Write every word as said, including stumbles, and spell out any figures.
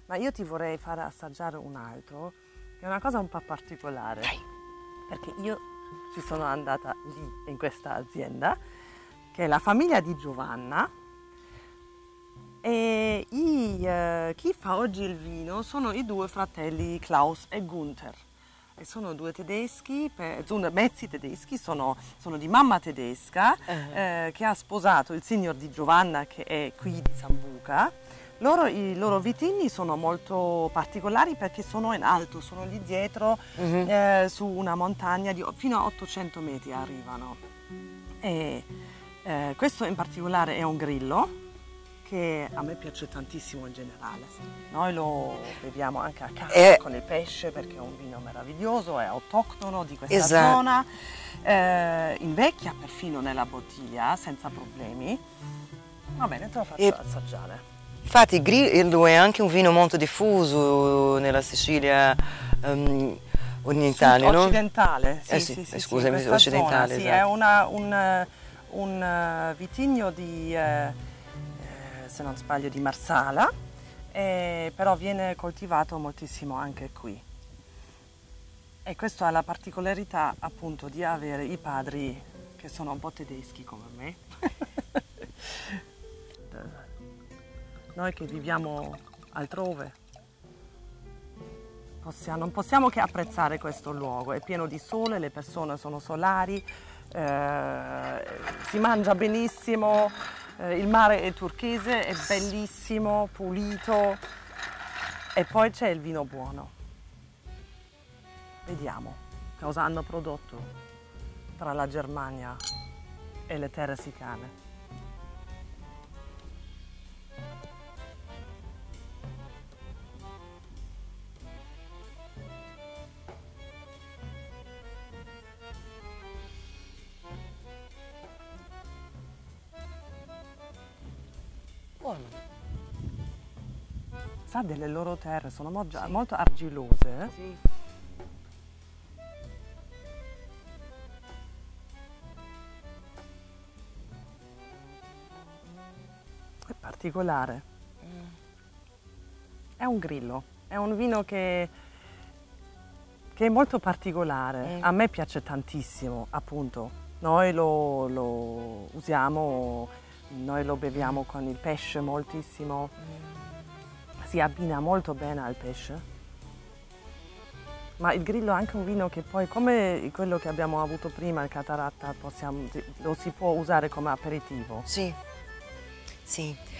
Ma io ti vorrei fare assaggiare un altro, che è una cosa un po' particolare. Dai. Perché io ci sono andata lì, in questa azienda, che è la famiglia di Giovanna. E i, eh, chi fa oggi il vino sono i due fratelli Klaus e Gunther. E sono due tedeschi, sono mezzi tedeschi, sono, sono di mamma tedesca, uh-huh. eh, che ha sposato il signor di Giovanna, che è qui di Sambuca. Loro, i loro vitigni sono molto particolari perché sono in alto, sono lì dietro, uh-huh. eh, su una montagna di, fino a ottocento metri arrivano. E, eh, questo in particolare è un grillo, che a me piace tantissimo in generale. Noi lo beviamo anche a casa eh, con il pesce perché è un vino meraviglioso, è autoctono di questa esatto. zona, eh, invecchia perfino nella bottiglia senza problemi. Va bene, te lo faccio e, assaggiare. Infatti il Grillo è anche un vino molto diffuso nella Sicilia um, orientale, no? Occidentale, sì, eh, sì, sì, sì, scusami, sì, occidentale. Zona, sì, esatto. è una, un, un vitigno di... Eh, se non sbaglio di Marsala, eh, però viene coltivato moltissimo anche qui. E questo ha la particolarità appunto di avere i padri che sono un po' tedeschi come me. Noi che viviamo altrove possiamo, non possiamo che apprezzare questo luogo, è pieno di sole, le persone sono solari, eh, si mangia benissimo. Il mare è turchese, è bellissimo, pulito e poi c'è il vino buono. Vediamo cosa hanno prodotto tra la Germania e le terre sicane. Sa delle loro terre, sono molto, sì. molto argillose. Sì. È particolare. Mm. È un grillo, è un vino che, che è molto particolare. Mm. A me piace tantissimo, appunto. Noi lo, lo usiamo, noi lo beviamo con il pesce moltissimo. Mm. Si abbina molto bene al pesce, ma il grillo è anche un vino che poi, come quello che abbiamo avuto prima, il Cataratta, possiamo, lo si può usare come aperitivo. Sì, sì.